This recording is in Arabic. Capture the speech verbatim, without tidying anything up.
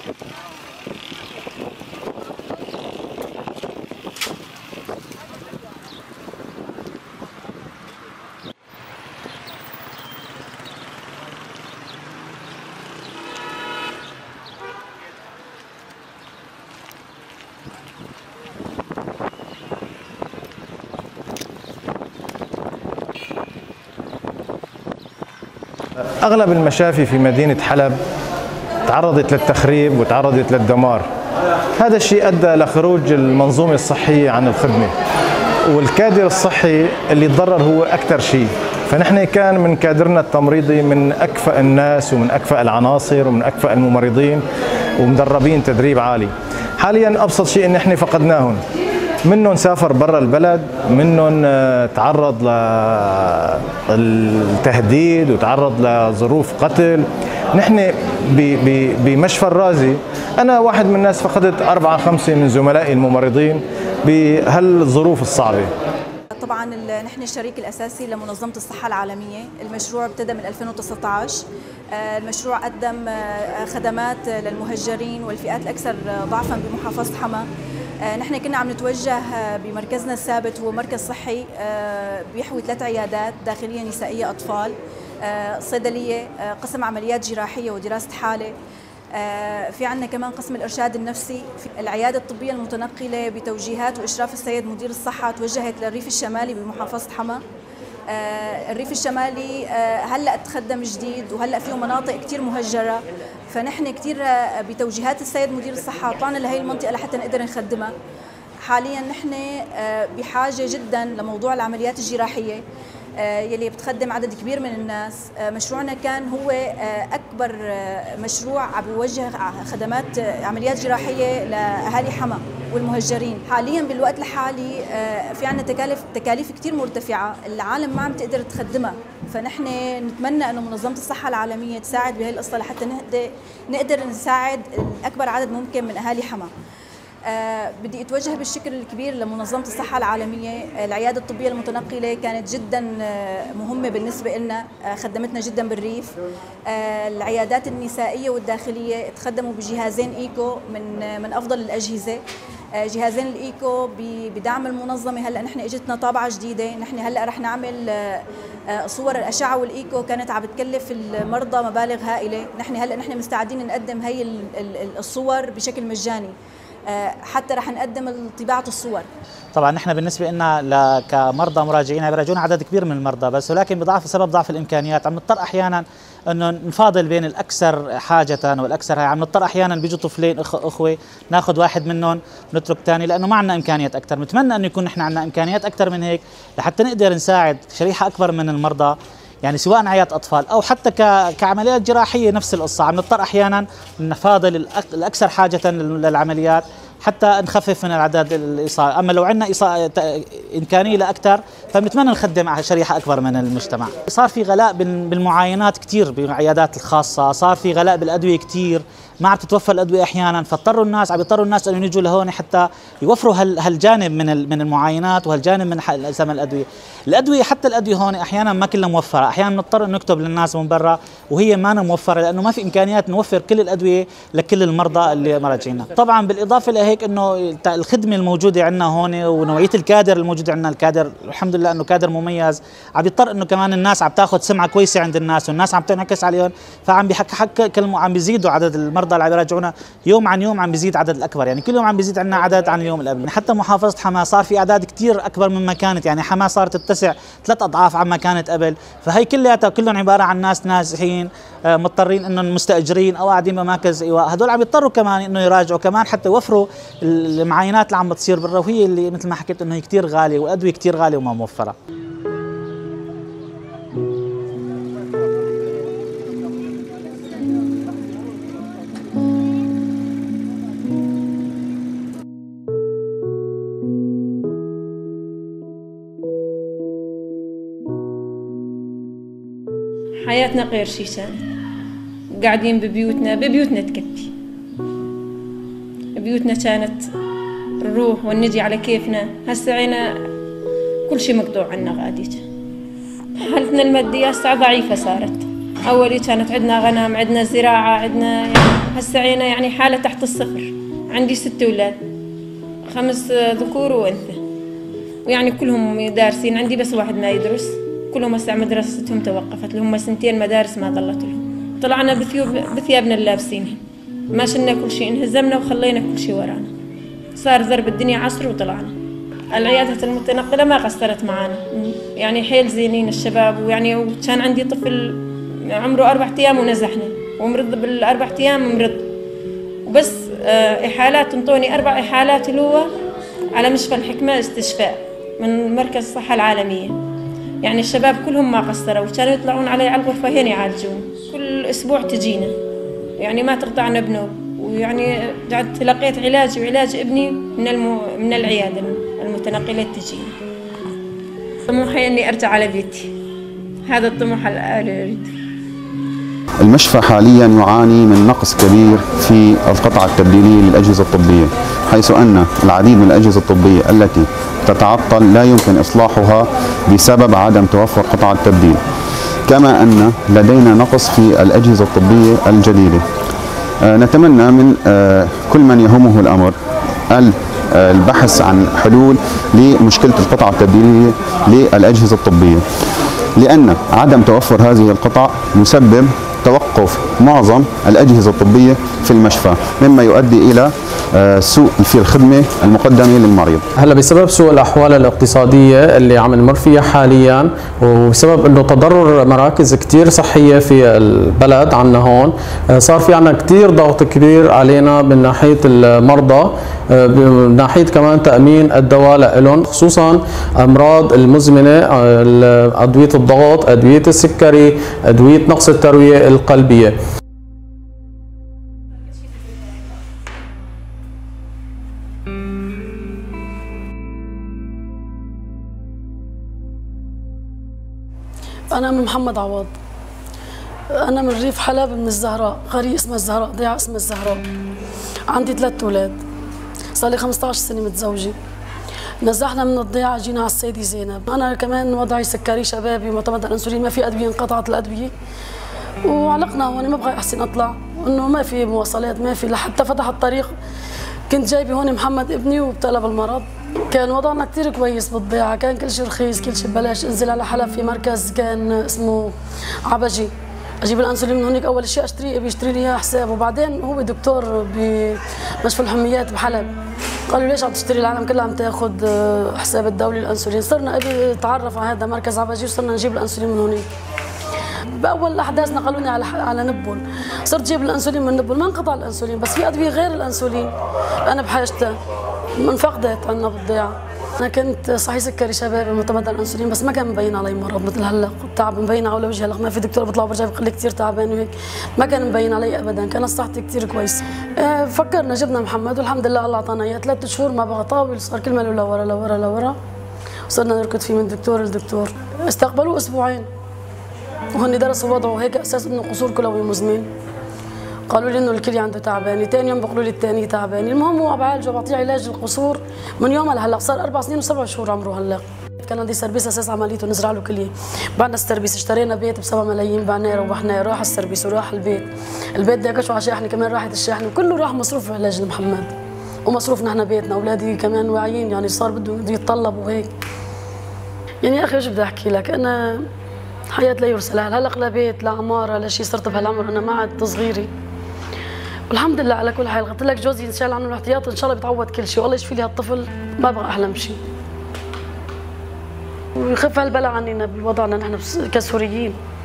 أغلب المشافي في مدينة حلب تعرضت للتخريب وتعرضت للدمار. هذا الشيء أدى لخروج المنظومة الصحية عن الخدمة، والكادر الصحي اللي تضرر هو أكثر شيء. فنحن كان من كادرنا التمريضي من أكفأ الناس ومن أكفأ العناصر ومن أكفأ الممرضين ومدربين تدريب عالي. حاليا أبسط شيء إن احنا فقدناهم، منهم سافر برا البلد، منهم تعرض للتهديد وتعرض لظروف قتل. نحن بمشفى الرازي أنا واحد من الناس فقدت أربعة خمسة من زملائي الممرضين بهالظروف الصعبة. طبعا نحن الشريك الأساسي لمنظمة الصحة العالمية. المشروع ابتدى من ألفين وتسعة عشر. المشروع قدم خدمات للمهجرين والفئات الأكثر ضعفا بمحافظة حما. نحن كنا عم نتوجه بمركزنا الثابت، هو مركز صحي بيحوي ثلاث عيادات داخلية نسائية أطفال، صيدلية، قسم عمليات جراحية ودراسة حالة. في عندنا كمان قسم الإرشاد النفسي. في العيادة الطبية المتنقلة بتوجيهات وإشراف السيد مدير الصحة توجهت للريف الشمالي بمحافظة حما. الريف الشمالي هلأ تخدم جديد وهلأ فيه مناطق كتير مهجرة، فنحن كتير بتوجيهات السيد مدير الصحة طلعنا لهي المنطقة لحتى نقدر نخدمها. حاليا نحن بحاجة جدا لموضوع العمليات الجراحية يلي بتخدم عدد كبير من الناس. مشروعنا كان هو أكبر مشروع عم بيوجه خدمات عمليات جراحية لأهالي حما والمهجرين. حاليا بالوقت الحالي في عنا تكاليف تكاليف كثير مرتفعة العالم ما عم تقدر تخدمها، فنحن نتمنى انه منظمة الصحة العالمية تساعد بهي القصة لحتى نقدر نساعد أكبر عدد ممكن من أهالي حما. أه بدي أتوجه بالشكر الكبير لمنظمة الصحة العالمية. العيادة الطبية المتنقلة كانت جدا مهمة بالنسبة لنا، خدمتنا جدا بالريف. أه العيادات النسائية والداخلية تخدموا بجهازين إيكو من من أفضل الأجهزة. أه جهازين الإيكو بدعم المنظمة. هلأ نحن اجتنا طابعة جديدة، نحن هلأ رح نعمل أه صور الأشعة والإيكو كانت عم بتكلف المرضى مبالغ هائلة. نحن هلأ نحن مستعدين نقدم هي الصور بشكل مجاني، حتى رح نقدم طباعة الصور. طبعا نحن بالنسبه لنا كمرضى مراجعين بيراجعونا عدد كبير من المرضى، بس ولكن بضعف بسبب ضعف الامكانيات عم نضطر احيانا انه نفاضل بين الاكثر حاجه والاكثر هاي. عم نضطر احيانا بيجوا طفلين أخ اخوه ناخذ واحد منهم ونترك ثاني لانه ما عندنا امكانيات اكثر. نتمنى انه يكون نحن عندنا امكانيات اكثر من هيك لحتى نقدر نساعد شريحه اكبر من المرضى، يعني سواء عيادة أطفال أو حتى كعمليات جراحية. نفس القصة عم نضطر أحيانا نفاضل الأكثر حاجة للعمليات حتى نخفف من العدد الإصابة. أما لو عندنا إمكانية لأكثر فبنتمنى نخدم على شريحة أكبر من المجتمع. صار في غلاء بالمعاينات كثير بالعيادات الخاصة، صار في غلاء بالأدوية كثير، ما عم تتوفر الأدوية أحيانا، فاضطروا الناس عم يضطروا الناس أن يجوا لهون حتى يوفروا هالجانب من من المعاينات وهالجانب من ثمن الأدوية. الأدوية حتى الأدوية هون أحيانا ما كلها موفرة، أحيانا بنضطر نكتب للناس من برا وهي ما موفرة لأنه ما في إمكانيات نوفر كل الأدوية لكل المرضى اللي مراجعينا. طبعا بالإضافة لهيك إنه الخدمة الموجودة عندنا هون ونوعية الكادر الموجودة عندنا، الكادر الحمد لله إنه كادر مميز، عم يضطر إنه كمان الناس عم تاخذ سمعة كويسة عند الناس والناس عم تنعكس عليهم، فعم بيحك حك كلمة عم بيزيدوا عدد المرضى اللي عم يراجعونا يوم عن يوم، عم بيزيد عدد الأكبر، يعني كل يوم عم بيزيد عندنا عدد عن اليوم اللي قبل. حتى محافظة حما صار في أعداد كثير أكبر مما كانت، يعني حما صارت تتسع ثلاث أضعاف عما كانت قبل، فهي كلياتها كلهم عبارة عن ناس نازحين مضطرين انهم مستأجرين او قاعدين بمراكز ايواء، هدول عم يضطروا كمان انه يراجعوا كمان حتى يوفروا المعاينات اللي عم بتصير برا، وهي اللي مثل ما حكيت انه هي كثير غاليه والادويه كثير غاليه وما موفره. حياتنا غير شي كانت، قاعدين ببيوتنا ببيوتنا تكفي، بيوتنا كانت نروح ونجي على كيفنا، هسه عينا كل شي مقطوع عنا غاديج. حالتنا المادية هسه ضعيفة صارت، أولي كانت عندنا غنم، عندنا زراعة، عندنا يعني هسه عينا يعني حالة تحت الصفر. عندي ست أولاد، خمس ذكور وأنثى، ويعني كلهم دارسين. عندي بس واحد ما يدرس، كلهم هسه مدرستهم توقفت لهم سنتين، مدارس ما ظلت لهم. طلعنا بثياب بثيابنا اللابسينها، ما شلنا كل شيء، انهزمنا وخلينا كل شيء ورانا. صار ضرب الدنيا عصر وطلعنا. العيادة المتنقلة ما قصرت معانا، يعني حيل زينين الشباب. ويعني وكان عندي طفل عمره أربع أيام ونزحنا، ومرض بالأربع أيام مرض، وبس إحالات انطوني أربع إحالات اللي هو على مشفى الحكمة استشفاء من مركز الصحة العالمية. يعني الشباب كلهم ما قصروا، وكانوا يطلعون علي على الغرفة هنا يعالجون. كل أسبوع تجينا، يعني ما تقطعنا بنوب. ويعني قعدت لقيت علاج وعلاج ابني من المو... من العيادة المتنقلة تجينا. طموحي إني أرجع على بيتي، هذا الطموح اللي أريده. المشفى حاليا يعاني من نقص كبير في القطع التبديلية للأجهزة الطبية، حيث أن العديد من الأجهزة الطبية التي تتعطل لا يمكن إصلاحها بسبب عدم توفر قطع التبديل، كما أن لدينا نقص في الأجهزة الطبية الجديدة. نتمنى من كل من يهمه الأمر البحث عن حلول لمشكلة القطع التبديلية للأجهزة الطبية، لأن عدم توفر هذه القطع يسبب توقف معظم الأجهزة الطبية في المشفى، مما يؤدي إلى سوء في الخدمة المقدمة للمريض. هلا بسبب سوء الأحوال الاقتصادية اللي عم نمر فيها حاليا، وبسبب انه تضرر مراكز كثير صحية في البلد عنا هون، صار في عنا كثير ضغط كبير علينا من ناحية المرضى، من ناحية كمان تأمين الدواء لهم، خصوصا أمراض المزمنة، أدوية الضغط، أدوية السكري، أدوية نقص التروية القلبية. أنا من محمد عوض، أنا من ريف حلب، من الزهراء، قرية اسمها الزهراء، ضيعة اسمها الزهراء. عندي ثلاث أولاد، صار لي خمسطعش سنة متزوجة. نزحنا من الضيعة جينا على السيدة زينب. أنا كمان وضعي سكري شبابي، معتمد على الأنسولين، ما في أدوية، انقطعت الأدوية وعلقنا هون. ما بغى أحسن أطلع، إنه ما في مواصلات، ما في، لحتى فتح الطريق. كنت جايبة هون محمد ابني وابتلى بالمرض. كان وضعنا كثير كويس بالضيعة، كان كل شيء رخيص، كل شيء ببلاش. انزل على حلب في مركز كان اسمه عبجي، اجيب الانسولين من هونيك. اول شيء اشتري بيشتري لي اياه حساب، وبعدين هو دكتور بمشفى الحميات بحلب، قالوا ليش عم تشتري؟ العالم كلها عم تاخذ حساب الدولي الانسولين. صرنا ابي تعرف على هذا مركز عبجي وصرنا نجيب الانسولين من هونيك. باول احداث نقلوني على على نبل، صرت جيب الانسولين من نبل. ما انقطع الانسولين، بس في ادويه غير الانسولين انا بحاجتها، انفقدت عندنا بالضيعه. انا كنت صحي سكري شبابي، معتمد على الانسولين، بس ما كان مبين علي مرض مثل هلا. التعب مبين على وجهي، هلا ما في دكتور بيطلع برجع بيقول لي كثير تعبان وهيك، ما كان مبين علي ابدا، كانت صحتي كثير كويسه. أه فكرنا جبنا محمد، والحمد لله الله اعطانا اياه. ثلاث شهور ما بقى طاول، صار كل ما له لورا لورا لورا، وصرنا نركض فيه من دكتور لدكتور. استقبلوه اسبوعين وهن درسوا وضعه هيك اساس انه قصور كلوي مزمن. قالوا لي انه الكليه عنده تعبانه، ثاني يوم بيقولوا لي الثانيه تعبانه. المهم هو بعالجه وبعطيه علاج القصور من يومها لهلا، صار اربع سنين وسبع شهور عمره هلا. كان عندي سربيس اساس عمليته نزرع له كليه. بعدنا السربيس اشترينا بيت ب سبعة ملايين، بعناه وربحناه، راح السربيس وراح البيت. البيت داكش على شاحنه كمان، راحت الشاحنه، وكله راح مصروف علاج محمد ومصروف نحن بيتنا. اولادي كمان واعيين، يعني صار بده يتطلبوا وهيك. يعني يا اخي ايش بدي احكي لك، انا حياة لا يرسل لها، هلا لا بيت لا عماره لا شيء، صرت بهالعمر انا ما عاد صغيري. والحمد لله على كل حال. قلت لك جوزي ان شاء الله عنه الاحتياط، ان شاء الله بيتعوض كل شيء، والله يشفي لي هالطفل، ما بقى احلم شيء. ويخف هالبلاء عننا بوضعنا نحن كسوريين.